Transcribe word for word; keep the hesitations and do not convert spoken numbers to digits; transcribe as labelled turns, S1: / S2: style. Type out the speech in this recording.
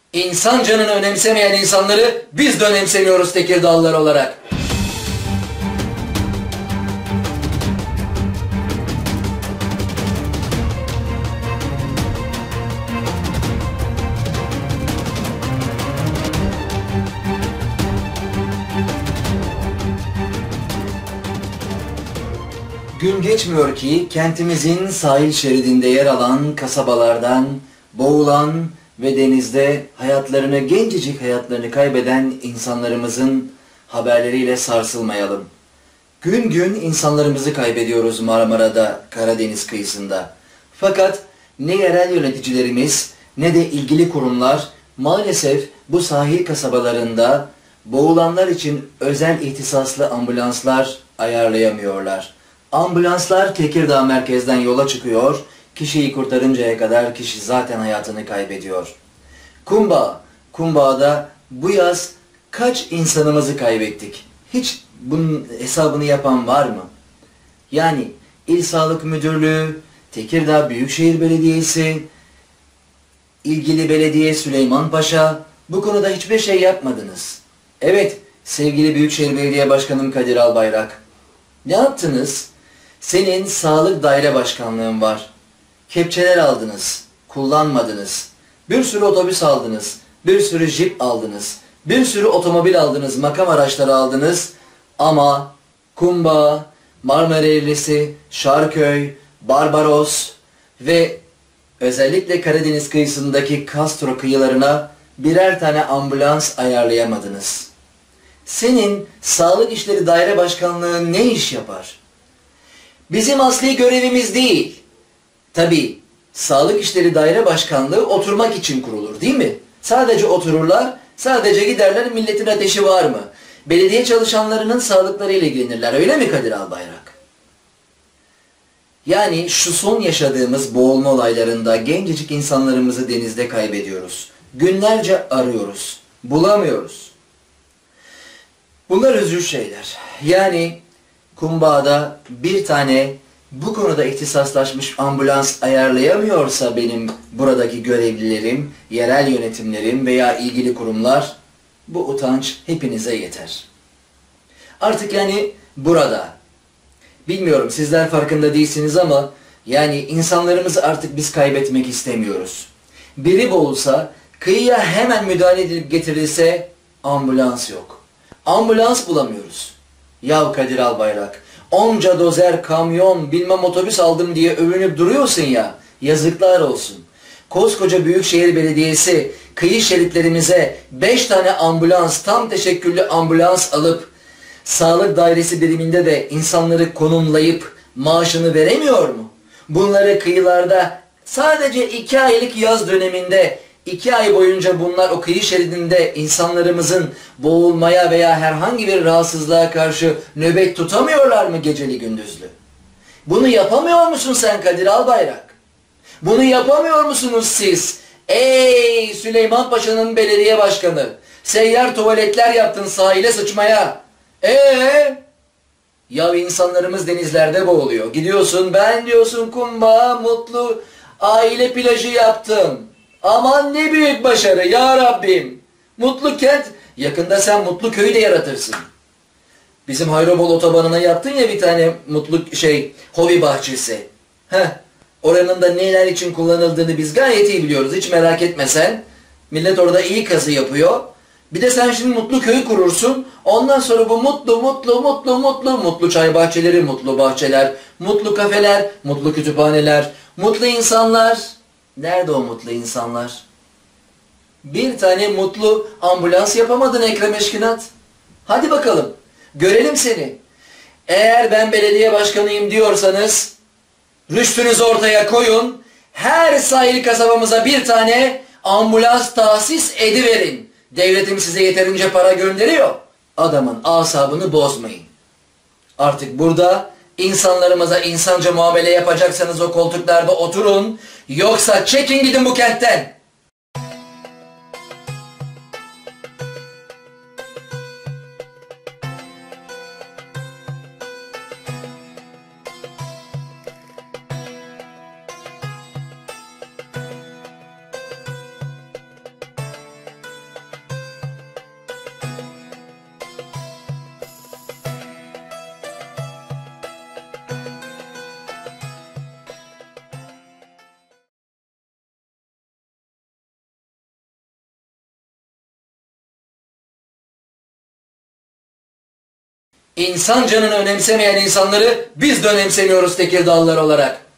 S1: İnsan canını önemsemeyen insanları biz de önemsemiyoruz Tekirdağlılar olarak. Gün geçmiyor ki kentimizin sahil şeridinde yer alan kasabalardan boğulan ve denizde hayatlarını, gencecik hayatlarını kaybeden insanlarımızın haberleriyle sarsılmayalım. Gün gün insanlarımızı kaybediyoruz Marmara'da, Karadeniz kıyısında. Fakat ne yerel yöneticilerimiz ne de ilgili kurumlar maalesef bu sahil kasabalarında boğulanlar için özel ihtisaslı ambulanslar ayarlayamıyorlar. Ambulanslar Tekirdağ merkezden yola çıkıyor, kişiyi kurtarıncaya kadar kişi zaten hayatını kaybediyor. Kumbağ, Kumbağa'da bu yaz kaç insanımızı kaybettik? Hiç bunun hesabını yapan var mı? Yani İl Sağlık Müdürlüğü, Tekirdağ Büyükşehir Belediyesi, ilgili belediye Süleymanpaşa bu konuda hiçbir şey yapmadınız. Evet sevgili Büyükşehir Belediye Başkanım Kadir Albayrak, ne yaptınız? Senin sağlık daire başkanlığın var. Kepçeler aldınız, kullanmadınız. Bir sürü otobüs aldınız, bir sürü jip aldınız, bir sürü otomobil aldınız, makam araçları aldınız. Ama Kumbağ, Marmara Eğrisi, Şarköy, Barbaros ve özellikle Karadeniz kıyısındaki Castro kıyılarına birer tane ambulans ayarlayamadınız. Senin Sağlık İşleri Daire Başkanlığı ne iş yapar? Bizim asli görevimiz değil. Tabii Sağlık İşleri Daire Başkanlığı oturmak için kurulur değil mi? Sadece otururlar, sadece giderler milletin ateşi var mı? Belediye çalışanlarının sağlıklarıyla ilgilenirler, öyle mi Kadir Albayrak? Yani şu son yaşadığımız boğulma olaylarında gencecik insanlarımızı denizde kaybediyoruz. Günlerce arıyoruz, bulamıyoruz. Bunlar üzücü şeyler. Yani Kumbağa'da bir tane bu konuda ihtisaslaşmış ambulans ayarlayamıyorsa benim buradaki görevlilerim, yerel yönetimlerim veya ilgili kurumlar, bu utanç hepinize yeter. Artık yani burada, bilmiyorum sizler farkında değilsiniz ama yani insanlarımızı artık biz kaybetmek istemiyoruz. Biri boğulsa, kıyıya hemen müdahale edilip getirilse ambulans yok. Ambulans bulamıyoruz. Yahu Kadir Albayrak, onca dozer, kamyon, bilmem otobüs aldım diye övünüp duruyorsun ya, yazıklar olsun. Koskoca Büyükşehir Belediyesi kıyı şeritlerimize beş tane ambulans, tam teşekküllü ambulans alıp sağlık dairesi biriminde de insanları konumlayıp maaşını veremiyor mu? Bunları kıyılarda sadece iki aylık yaz döneminde iki ay boyunca bunlar o kıyı şeridinde insanlarımızın boğulmaya veya herhangi bir rahatsızlığa karşı nöbet tutamıyorlar mı geceli gündüzlü? Bunu yapamıyor musun sen Kadir Albayrak? Bunu yapamıyor musunuz siz? Ey Süleymanpaşa'nın belediye başkanı! Seyyar tuvaletler yaptın sahile sıçmaya. Eee? Ya insanlarımız denizlerde boğuluyor. Gidiyorsun ben diyorsun Kumbağ'a mutlu aile plajı yaptım. Aman ne büyük başarı ya Rabbim. Mutlu kent, yakında sen mutlu köyü de yaratırsın. Bizim Hayrobol otobanına yaptın ya bir tane mutlu şey, hobi bahçesi. Heh, oranın da neler için kullanıldığını biz gayet iyi biliyoruz. Hiç merak etme sen. Millet orada iyi kazı yapıyor. Bir de sen şimdi mutlu köyü kurursun. Ondan sonra bu mutlu mutlu mutlu mutlu mutlu çay bahçeleri, mutlu bahçeler, mutlu kafeler, mutlu kütüphaneler, mutlu insanlar. Nerede o mutlu insanlar? Bir tane mutlu ambulans yapamadın Ekrem Eşkinat. Hadi bakalım. Görelim seni. Eğer ben belediye başkanıyım diyorsanız rüştünüzü ortaya koyun. Her sahil kasabamıza bir tane ambulans tahsis ediverin. Devletim size yeterince para gönderiyor. Adamın asabını bozmayın. Artık burada insanlarımıza insanca muamele yapacaksanız o koltuklarda oturun. Yoksa çekin gidin bu kentten. İnsan canını önemsemeyen insanları biz de önemsemiyoruz Tekirdağlılar olarak.